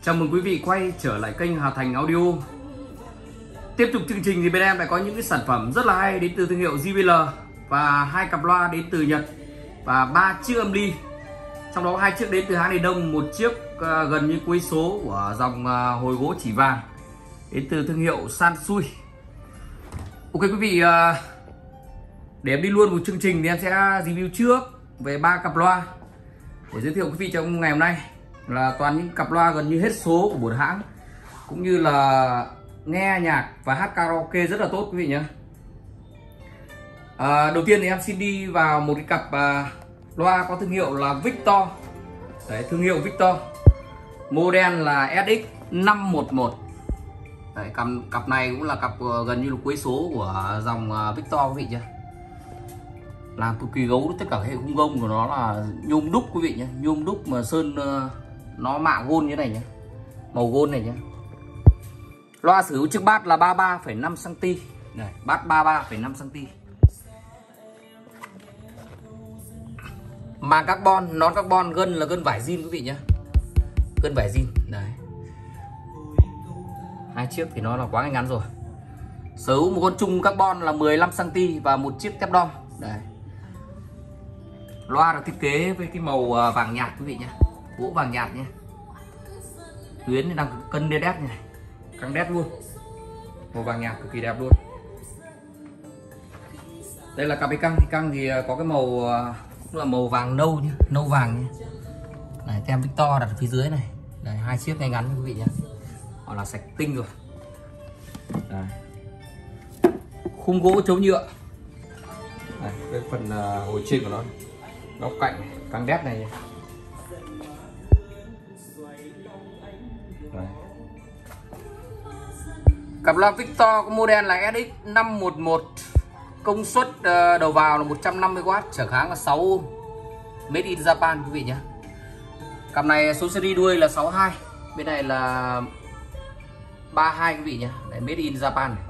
Chào mừng quý vị quay trở lại kênh Hà Thành Audio. Tiếp tục chương trình thì bên em lại có những cái sản phẩm rất là hay đến từ thương hiệu JBL và 2 cặp loa đến từ Nhật và 3 chiếc âm ly. Trong đó 2 chiếc đến từ hãng Đền Đông, một chiếc gần như cuối số của dòng hồi gỗ chỉ vàng đến từ thương hiệu Sansui. Ok quý vị, để em đi luôn một chương trình thì em sẽ review trước về 3 cặp loa để giới thiệu quý vị trong ngày hôm nay. Là toàn những cặp loa gần như hết số của một hãng, cũng như là nghe nhạc và hát karaoke rất là tốt quý vị nhé. Đầu tiên thì em xin đi vào một cái cặp loa có thương hiệu là Victor. Đấy, thương hiệu Victor, model là SX511. Đấy, cặp này cũng là cặp gần như là cuối số của dòng Victor quý vị nhé. Làm cực kỳ gấu, tất cả hệ khung gông của nó là nhôm đúc quý vị nhé, nhôm đúc mà sơn nó mạ gold như này nhé, màu gold này nhé. Loa sử dụng chiếc bát là 33,5 cm. Này, bát 33,5 cm. Màng carbon, nón carbon, gân là gân vải zin quý vị nhé. Gân vải zin. Đấy. Hai chiếc thì nó là quá ngắn rồi. Sở hữu một con chung carbon là 15 cm và một chiếc thép đong. Đấy. Loa được thiết kế với cái màu vàng nhạt quý vị nhé, gỗ vàng nhạt nhé. Tuyến đang cân đét này, căng đét luôn, màu vàng nhạt cực kỳ đẹp luôn. Đây là cặp căng thì có cái màu cũng là màu vàng nâu nhé, nâu vàng nhé. Này, tem Victor đặt ở phía dưới này. Đây, hai chiếc ngay ngắn quý vị nhé, họ là sạch tinh rồi. Đây. Khung gỗ chống nhựa. Đây, cái phần hồi trên của nó, góc cạnh này, căng đét này. Đấy. Cặp loa Victor có model là SX511, công suất đầu vào là 150W, trở kháng là 6 ohm, made in Japan quý vị nhé. Cặp này số series đuôi là 62, bên này là 32 quý vị nhé. Đấy, made in Japan này.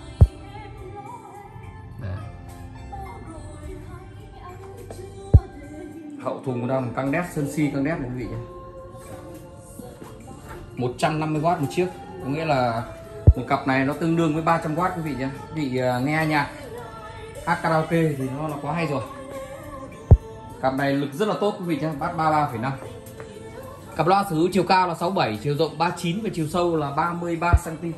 Đấy. Hậu thùng đang căng đét, sơn si căng đét này quý vị nhé. 150W một chiếc, có nghĩa là một cặp này nó tương đương với 300W quý vị nhé. Quý vị nghe nhạc, hát karaoke thì nó là quá hay rồi. Cặp này lực rất là tốt quý vị nhé, bát 33,5. Cặp loa sở hữu chiều cao là 67, chiều rộng 39 và chiều sâu là 33 cm.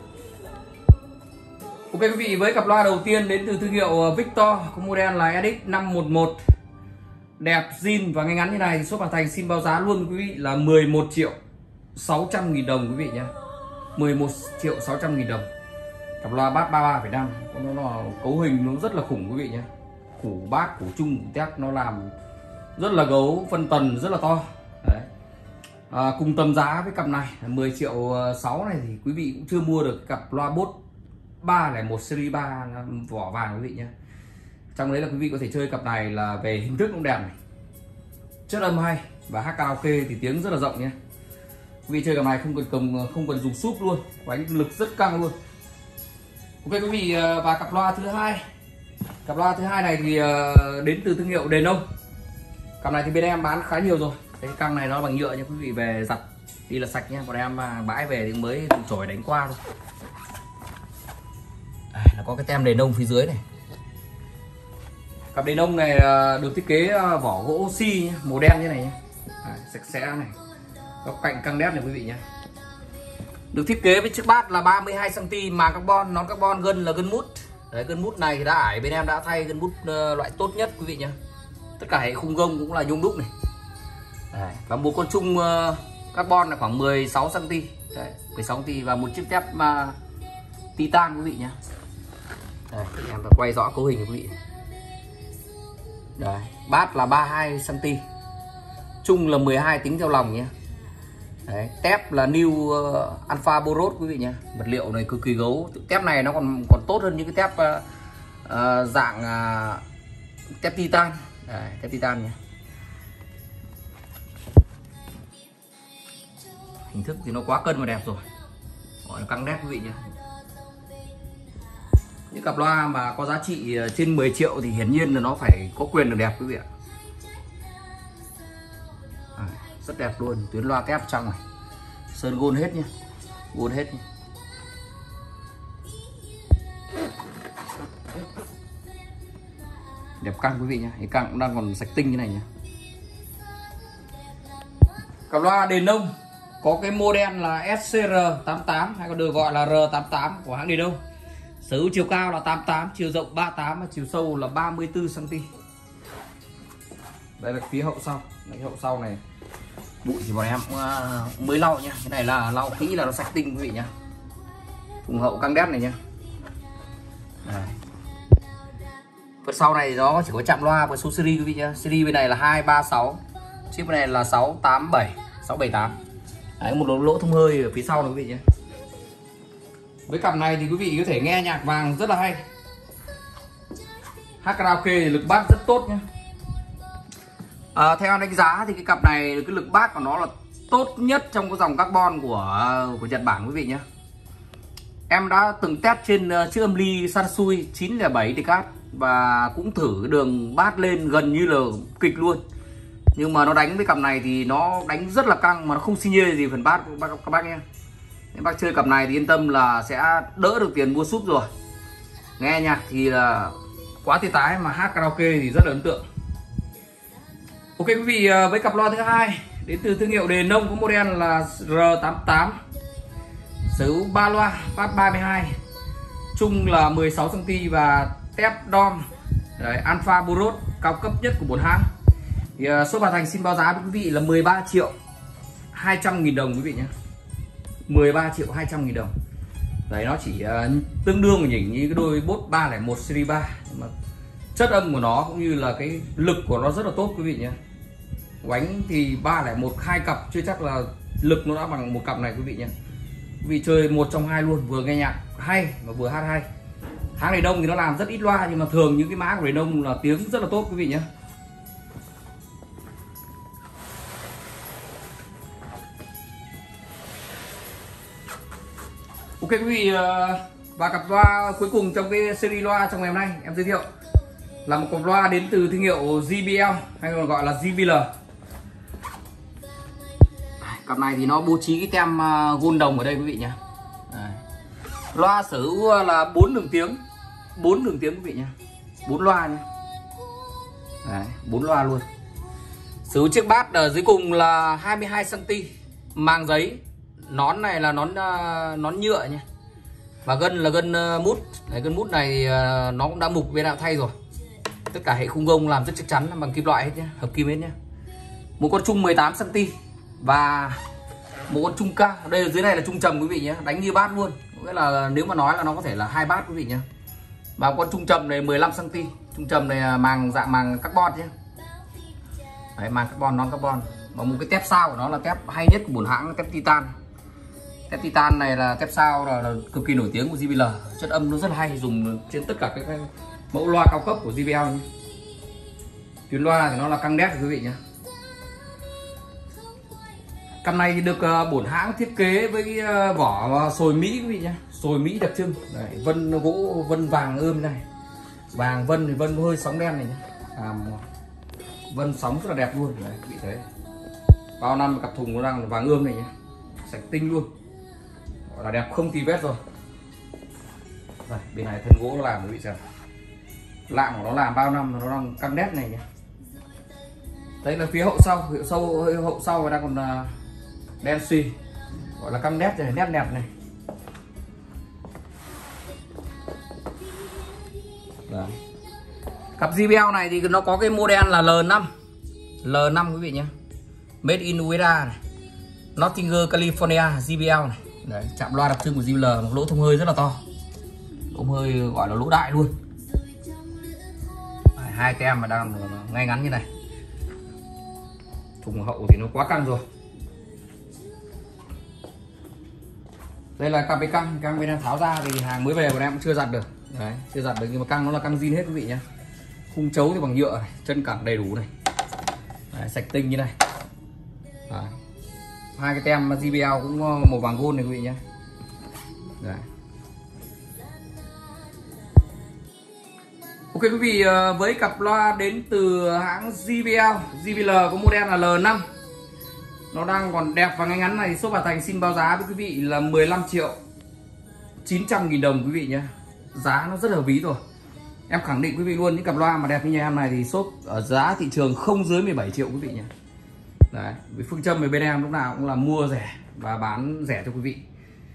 Ok quý vị, với cặp loa đầu tiên đến từ thương hiệu Victor, có model là SX511, đẹp zin và ngay ngắn như này thì shop Hà Thành xin báo giá luôn quý vị là 11.600.000 đồng quý vị nhé. 11.600.000 đồng. Cặp loa bát 33,5, nó là cấu hình nó rất là khủng quý vị nhé. Củ bát, củ chung, củ tép nó làm rất là gấu, phân tần rất là to. Đấy. Cùng tầm giá với cặp này 10.600.000 này thì quý vị cũng chưa mua được cặp loa Bose 301 series 3 vỏ vàng quý vị nhé. Trong đấy là quý vị có thể chơi cặp này là về hình thức cũng đẹp này, chất âm hay và hát karaoke thì tiếng rất là rộng nhé. Quý vị chơi cặp này không cần dùng súp luôn, đánh lực rất căng luôn. Ok quý vị, và cặp loa thứ hai. Cặp loa thứ hai này thì đến từ thương hiệu Đền Đông. Cặp này thì bên em bán khá nhiều rồi. Cái căng này nó bằng nhựa nha, quý vị về giặt đi là sạch nhé. Còn em bãi về thì mới dùng chổi đánh qua thôi. Nó có cái tem Đền Đông phía dưới này. Cặp Đền Đông này được thiết kế vỏ gỗ oxy màu đen như này nhé. Sạch sẽ này, góc cạnh căng đét này quý vị nhé. Được thiết kế với chiếc bát là 32 cm, màng carbon, nón carbon, gân là gân mút. Đấy, gân mút này thì đã ải, bên em đã thay gân mút loại tốt nhất quý vị nhé. Tất cả hệ khung gông cũng là nhôm đúc này. Đấy, và một con chung carbon là khoảng 16 cm. Đấy, 16 cm và một chiếc thép titan quý vị nhé. Đây, em đã quay rõ cấu hình cho quý vị. Đấy, bát là 32 cm, chung là 12 tính theo lòng nhé. Đấy, tép là New Alpha Boros quý vị nhé. Vật liệu này cực kỳ gấu. Tép này nó còn tốt hơn những cái tép dạng tép titan. Đấy, tép titan nhé. Hình thức thì nó quá cân và đẹp rồi, gọi là căng đét quý vị nhé. Những cặp loa mà có giá trị trên 10 triệu thì hiển nhiên là nó phải có quyền được đẹp quý vị ạ. Rất đẹp luôn, tuyến loa tép trong này, sơn gold hết nhá, gold hết nhá. Đẹp căng quý vị nhá, cái căng cũng đang còn sạch tinh như này nhá. Cặp loa đền nông có cái model là SCR88 hay còn được gọi là R88 của hãng Đền Nông. Sở hữu chiều cao là 88, chiều rộng 38 và chiều sâu là 34 cm. Đây là phía hậu sau. Đây, hậu sau này bụi thì bọn em mới lau nhá. Cái này là lau kỹ là nó sạch tinh quý vị nhá. Thùng hậu căng đét này nhá. Đây. Phần sau này nó chỉ có chạm loa với số series quý vị nhá. Series bên này là 236, chiếc bên này là 687, 678. Đấy, một lỗ thông hơi ở phía sau này quý vị nhé. Với cặp này thì quý vị có thể nghe nhạc vàng rất là hay. Hát karaoke thì lực bass rất tốt nhé. Theo đánh giá thì cái cặp này cái lực bass của nó là tốt nhất trong cái dòng carbon của Nhật Bản quý vị nhé. Em đã từng test trên chiếc âm ly Sansui 907 Decad và cũng thử đường bass lên gần như là kịch luôn. Nhưng mà nó đánh với cặp này thì nó đánh rất là căng mà nó không xi nhê gì phần bass các bác nhé. Nếu bác chơi cặp này thì yên tâm là sẽ đỡ được tiền mua súp rồi. Nghe nhạc thì là quá tê tái mà hát karaoke thì rất là ấn tượng. Ok quý vị, với cặp loa thứ hai đến từ thương hiệu Đền Nông có model là R88. Sở hữu 3 loa phát 32, chung là 16 cm và tép dom. Đấy, Alpha Boros cao cấp nhất của bốn hãng. Thì số Bà Thành xin báo giá với quý vị là 13 triệu 200 nghìn đồng quý vị nhé. 13 triệu 200 nghìn đồng. Đấy, nó chỉ tương đương với những cái đôi Boss 301 series 3. Nhưng mà chất âm của nó cũng như là cái lực của nó rất là tốt quý vị nhé. Đánh thì 301 2 cặp chưa chắc là lực nó đã bằng một cặp này quý vị nhé. Quý vị chơi một trong hai luôn, vừa nghe nhạc hay và vừa hát hay. Hãng Đền Nông thì nó làm rất ít loa nhưng mà thường những cái mã của Đền Nông là tiếng rất là tốt quý vị nhé. Ok quý vị, và cặp loa cuối cùng trong cái series loa trong ngày hôm nay em giới thiệu là một cặp loa đến từ thương hiệu JBL hay còn gọi là JBL. Cặp này thì nó bố trí cái tem gold đồng ở đây quý vị nhé. Loa sở hữu là 4 đường tiếng, 4 đường tiếng quý vị nhé, 4 loa nhé. Đấy, 4 loa luôn. Sở hữu chiếc bass ở dưới cùng là 22 cm, màng giấy. Nón này là nón nhựa nhé. Và gân là gân mút. Đấy, gân mút này nó cũng đã mục bên nào thay rồi. Tất cả hệ khung gông làm rất chắc chắn bằng kim loại hết nhé, hợp kim hết nhé. Một con trung 18 cm và một con trung cao. Đây dưới này là trung trầm quý vị nhé, đánh như bass luôn. Nghĩa là nếu mà nói là nó có thể là 2 bass quý vị nhé. Và con trung trầm này 15 cm. Trung trầm này là màng dạng màng carbon nhé. Đấy, màng carbon, non carbon. Và một cái tép sao của nó là tép hay nhất của bốn hãng, tép titan. Tép titan này là tép sao là cực kỳ nổi tiếng của JBL. Chất âm nó rất là hay, dùng trên tất cả các mẫu loa cao cấp của JBL nhé. Tuyến loa thì nó là căng đét quý vị nhé. Cặp này thì được bổn hãng thiết kế với vỏ sồi Mỹ quý vị nhé, sồi Mỹ đặc trưng. Đấy, vân gỗ vân vàng ươm này, vàng vân thì vân hơi sóng đen này nhé, vân sóng rất là đẹp luôn. Đấy, quý vị thấy bao năm cặp thùng nó đang vàng ươm này nhé, sạch tinh luôn, gọi là đẹp không tì vết rồi. Đây, bên này thân gỗ làm quý vị xem, lạng của nó làm bao năm nó đang căng đét này nhé. Đây là phía hậu sau người ta còn đen xì, gọi là căng đét này, nét đẹp này. Đấy. Cặp JBL này thì nó có cái model là L5 quý vị nhé, made in USA này, Nottingham, California, JBL này. Đấy, chạm loa đặc trưng của JBL, một lỗ thông hơi rất là to, lỗ hơi gọi là lỗ đại luôn. Đấy, hai tem mà đang ngay ngắn như này. Thùng hậu thì nó quá căng rồi. Đây là cặp căng bên em tháo ra thì hàng mới về bọn em cũng chưa giặt được. Đấy, chưa giặt được nhưng mà căng nó là căng zin hết quý vị nhé. Khung chấu thì bằng nhựa này, chân cẳng đầy đủ này. Đấy, sạch tinh như này. Đấy. Hai cái tem JBL cũng màu vàng gold này quý vị nhé. Đấy. Ok quý vị, với cặp loa đến từ hãng JBL có model là L5. Nó đang còn đẹp và ngay ngắn này. Shop Hà Thành xin báo giá với quý vị là 15.900.000 đồng quý vị nhé. Giá nó rất là ví rồi. Em khẳng định quý vị luôn, những cặp loa mà đẹp như nhà em này thì shop ở giá thị trường không dưới 17 triệu quý vị nhé. Đấy, với phương châm về bên em lúc nào cũng là mua rẻ và bán rẻ cho quý vị.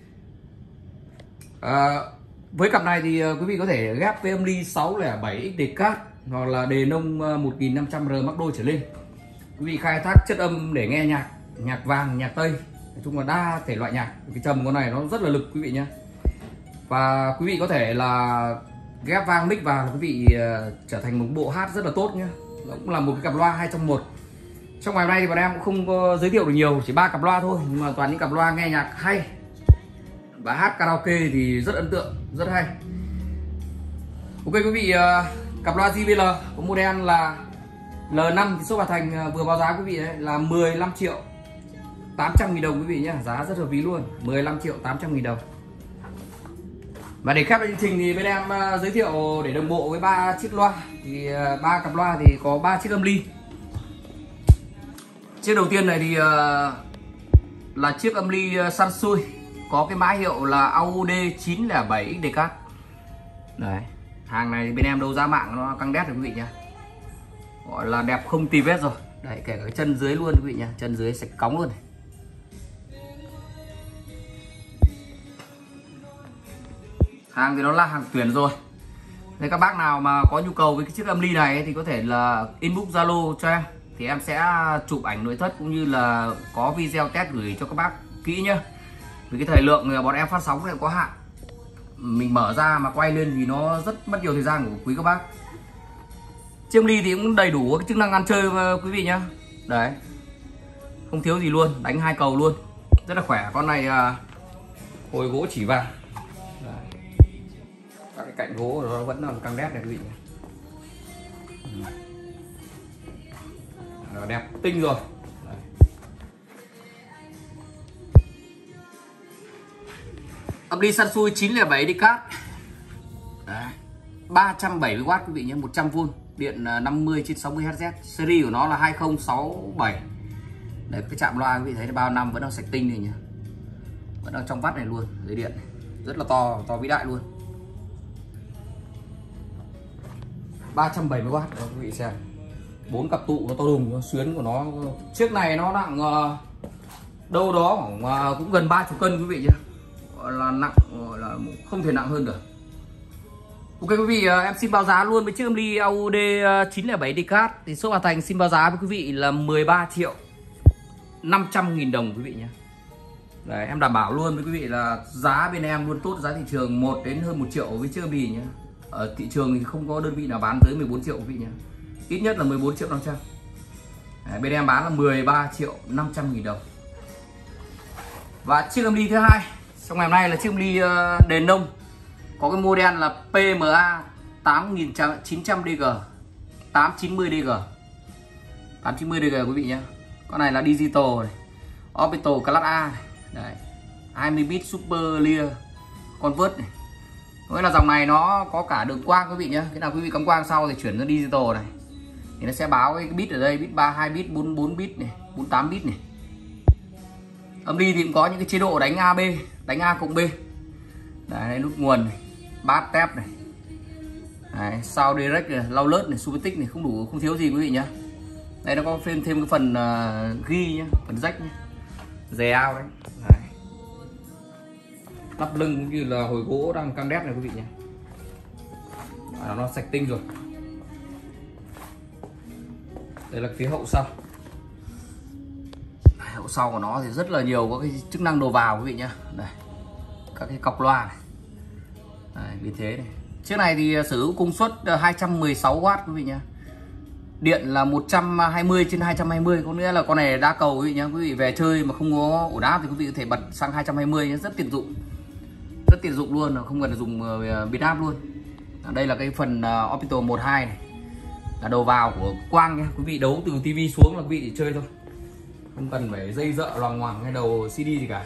Với cặp này thì quý vị có thể ghép với âm ly 607 XDK hoặc là đề nông 1500R mắc đôi trở lên. Quý vị khai thác chất âm để nghe nhạc, nhạc vàng, nhạc tây, nói chung là đa thể loại nhạc. Cái trầm con này nó rất là lực quý vị nhé. Và quý vị có thể là ghép vang mic vào là quý vị trở thành một bộ hát rất là tốt nhé. Nó cũng là một cái cặp loa 2 trong 1. Trong ngày hôm nay thì bọn em cũng không có giới thiệu được nhiều, chỉ 3 cặp loa thôi, nhưng mà toàn những cặp loa nghe nhạc hay và hát karaoke thì rất ấn tượng, rất hay. Ok quý vị, cặp loa JBL có model là L5 thì shop Hà Thành vừa báo giá quý vị đấy là 15.800.000 đồng quý vị nhé, giá rất hợp lý luôn, 15.800.000 đồng. Và để khép lại chương trình thì bên em giới thiệu để đồng bộ với 3 chiếc loa thì 3 cặp loa thì có 3 chiếc âm ly. Chiếc đầu tiên này thì là chiếc âm ly Sansui, có cái mã hiệu là AUD 907 XDK. Đấy, hàng này bên em đấu giá mạng nó căng đét rồi quý vị nhá, gọi là đẹp không tì vết rồi. Đấy, kể cả cái chân dưới luôn quý vị nhá, chân dưới sạch cóng luôn này. Hàng thì nó là hàng tuyển rồi. Nếu các bác nào mà có nhu cầu với cái chiếc âm ly này thì có thể là inbox Zalo cho em, thì em sẽ chụp ảnh nội thất cũng như là có video test gửi cho các bác kỹ nhá. Vì cái thời lượng bọn em phát sóng này có hạn, mình mở ra mà quay lên thì nó rất mất nhiều thời gian của quý các bác. Chiếc âm ly thì cũng đầy đủ cái chức năng ăn chơi quý vị nhá. Đấy, không thiếu gì luôn, đánh 2 cầu luôn, rất là khỏe. Con này hồi gỗ chỉ vàng. Đấy, các cái cạnh gỗ nó vẫn là căng đét này quý vị nhá. Đẹp tinh rồi. Đấy. Âm ly Sansui 907 DK. Đấy, 370W quý vị nhé, 100V, điện 50/60Hz. Series của nó là 2067. Đấy, cái chạm loa quý vị thấy là bao năm vẫn đang sạch tinh này nhá, vẫn đang trong vắt này luôn, dây điện này. Rất là to vĩ đại luôn. 370W đó quý vị xem. 4 cặp tụ nó to đùng, xuyến của nó. Chiếc này nó nặng đâu đó khoảng cũng gần 30 cân quý vị nhé, gọi là nặng, gọi là không thể nặng hơn được. Ok quý vị, em xin báo giá luôn với chiếc âm ly AUD 907 DK thì shop Hà Thành xin báo giá với quý vị là 13.500.000 đồng quý vị nhé. Đấy, em đảm bảo luôn với quý vị là giá bên em luôn tốt giá thị trường 1 đến hơn 1 triệu với chiếc âm ly nhé. Ở thị trường thì không có đơn vị nào bán dưới 14 triệu quý vị nhé, ít nhất là 14.500.000. Bên em bán là 13.500.000 đồng. Và chiếc âm ly thứ hai trong ngày hôm nay là chiếc âm ly đền nông, có cái model là PMA 8900DG 890DG 890DG quý vị nhé. Con này là digital này, orbital class A này. Đấy, 20 bit super clear convert này. Nghĩa là dòng này nó có cả đường quang quý vị nhé. Cái nào quý vị cắm quang sau thì chuyển sang digital này thì nó sẽ báo cái bit ở đây, bit 32 bit, 44 bit này, 48 bit này. Âm ly thì cũng có những cái chế độ đánh AB, đánh A cộng B. Đấy, nút nguồn này, bass tép này. Đấy, sound direct này, low alert này, super tích này, không đủ không thiếu gì quý vị nhá. Đây nó có thêm cái phần ghi nhá, phần jack nhá. Dè ao đấy. Đấy. Lắp lưng cũng như là hồi gỗ đang căng đét này quý vị nhé. Nó sạch tinh rồi. Đây là phía hậu sau. Hậu sau của nó thì rất là nhiều có cái chức năng đầu vào quý vị nhé. Đây, các cái cọc loa này. Đây, vì thế này. Chiếc này thì sử dụng công suất 216W quý vị nhé. Điện là 120/220, có nghĩa là con này đa cầu quý vị nhé. Quý vị về chơi mà không có ổn áp thì quý vị có thể bật sang 220 nhé, rất tiện dụng. Rất tiện dụng luôn, không cần dùng biến áp luôn. Đây là cái phần orbital 12 này, là đầu vào của quang nhé. Quý vị đấu từ tivi xuống là quý vị chơi thôi, không cần phải dây dợ loằng ngoằng hay đầu CD gì cả.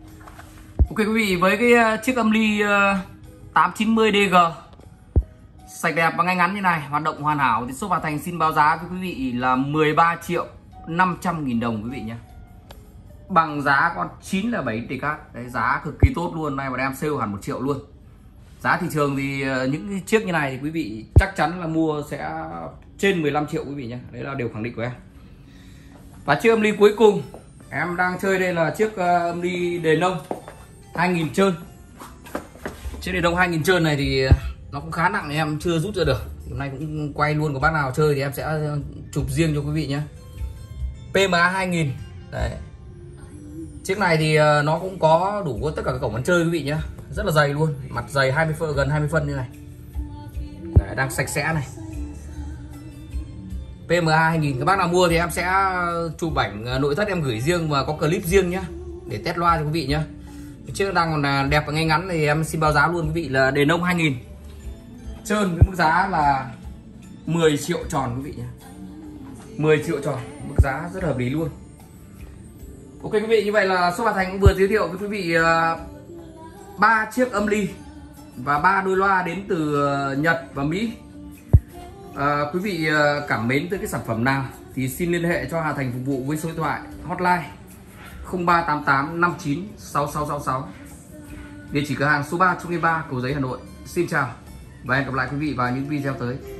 Ok quý vị, với cái chiếc âm ly 890DG Sạch đẹp và ngay ngắn như này, hoạt động hoàn hảo thì shop Hà Thành xin báo giá với quý vị là 13.500.000 đồng quý vị nhé. Bằng giá con 907 TK. Đấy, giá cực kỳ tốt luôn, nay bọn em sale hẳn 1 triệu luôn. Giá thị trường thì những cái chiếc như này thì quý vị chắc chắn là mua sẽ trên 15 triệu quý vị nhé. Đấy là điều khẳng định của em. Và chiếc âm ly cuối cùng em đang chơi đây là chiếc âm ly đề nông 2000 trơn. Chiếc đề nông 2000 trơn này thì nó cũng khá nặng, em chưa rút ra được. Hôm nay cũng quay luôn, có bác nào chơi thì em sẽ chụp riêng cho quý vị nhé. PMA 2000. Đấy. Chiếc này thì nó cũng có đủ tất cả các cổng ăn chơi quý vị nhé. Rất là dày luôn, mặt dày 20 phân, gần 20 phân như này. Đấy, đang sạch sẽ này. PMA 2000, các bác nào mua thì em sẽ chụp ảnh nội thất em gửi riêng và có clip riêng nhé, để test loa cho quý vị nhé. Chiếc đang còn đẹp và ngay ngắn thì em xin báo giá luôn quý vị là đề nông 2000 trơn với mức giá là 10 triệu tròn quý vị nhé. 10 triệu tròn, mức giá rất hợp lý luôn. Ok quý vị, như vậy là shop Hà Thành cũng vừa giới thiệu với quý vị 3 chiếc âm ly và 3 đôi loa đến từ Nhật và Mỹ. Quý vị cảm mến tới cái sản phẩm nào thì xin liên hệ cho Hà Thành phục vụ với số điện thoại hotline 0388 59 6666. Địa chỉ cửa hàng số 3 Trung Yên 3 Cầu Giấy Hà Nội. Xin chào và hẹn gặp lại quý vị vào những video tới.